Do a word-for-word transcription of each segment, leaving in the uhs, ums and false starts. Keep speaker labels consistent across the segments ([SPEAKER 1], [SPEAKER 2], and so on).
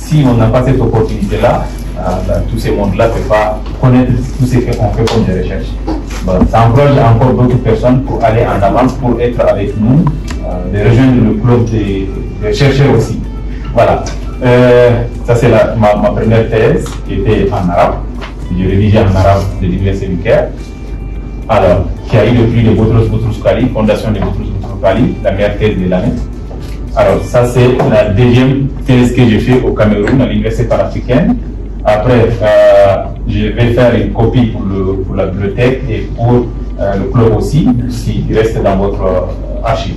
[SPEAKER 1] si on n'a pas cette opportunité-là, euh, tout ce monde-là ne peut pas connaître tout ce qu'on fait comme des recherches. Bon, ça encourage encore d'autres personnes pour aller en avant, pour être avec nous, euh, de rejoindre le club des, des chercheurs aussi. Voilà. Euh, ça, c'est ma, ma première thèse qui était en arabe. J'ai rédigé en arabe de l'Université du Caire. Alors, qui a eu le prix de Boutros Boutros Ghali, Fondation de Boutros Boutros Ghali, la meilleure thèse de l'année. Alors, ça, c'est la deuxième thèse que j'ai fait au Cameroun, à l'Université panafricaine. Après, euh, je vais faire une copie pour, le, pour la bibliothèque et pour euh, le club aussi, s'il reste dans votre euh, archive.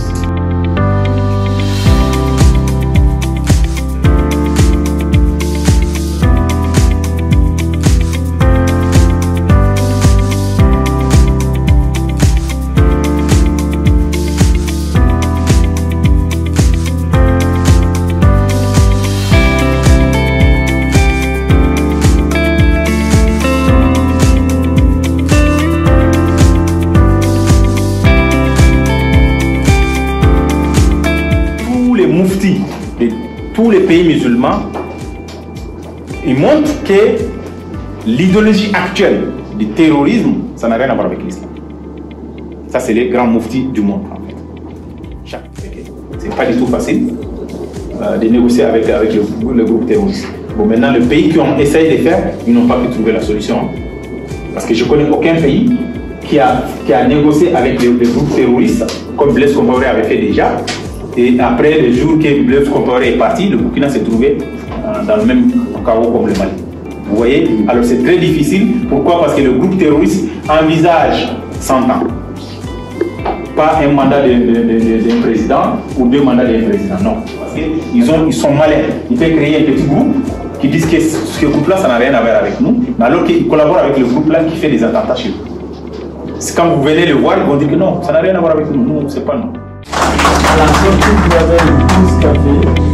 [SPEAKER 2] De tous les pays musulmans, ils montrent que l'idéologie actuelle du terrorisme, ça n'a rien à voir avec l'islam. Ça, c'est les grands mouftis du monde, en fait. C'est pas du tout facile euh, de négocier avec, avec le, le groupe terroriste. Bon, maintenant, les pays qui ont essayé de faire, ils n'ont pas pu trouver la solution. Parce que je connais aucun pays qui a, qui a négocié avec les, les groupes terroristes, comme Blaise Compaoré avait fait déjà. Et après, le jour que Blaise Compaoré est parti, le Burkina s'est trouvé euh, dans le même chaos comme le Mali. Vous voyez? Alors c'est très difficile. Pourquoi? Parce que le groupe terroriste envisage cent ans. Pas un mandat d'un président ou deux mandats d'un président, non. Parce qu'ils ont, ils sont malins. Ils peuvent créer un petit groupe qui disent que ce groupe-là, ça n'a rien à voir avec nous, mais alors qu'ils collaborent avec le groupe-là qui fait des attentats chez nous. Quand vous venez le voir, ils vont dire que non, ça n'a rien à voir avec nous. Nous, c'est pas nous.
[SPEAKER 3] À la sortie, vous avez le douze café.